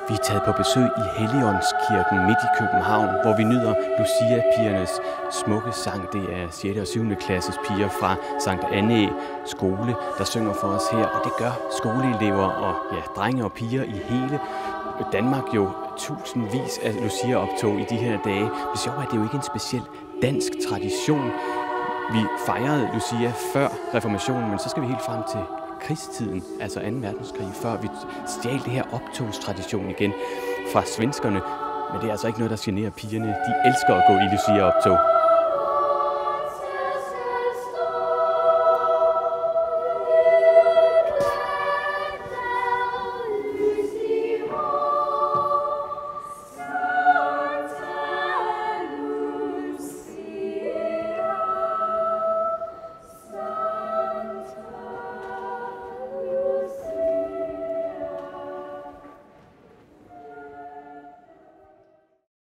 Vi er taget på besøg i Helligåndskirken midt i København, hvor vi nyder Lucia-pigernes smukke sang. Det er 6. og 7. klasses piger fra Sankt Annæ skole, der synger for os her. Og det gør skoleelever og drenge og piger i hele Danmark jo tusindvis af Lucia-optog i de her dage. Det sjove er, at det jo ikke en speciel dansk tradition. Vi fejrede Lucia før reformationen, men så skal vi helt frem til krigstiden, altså 2. verdenskrig, før vi stjal det her optogstradition igen fra svenskerne. Men det er altså ikke noget, der generer pigerne. De elsker at gå i Lucia-optog.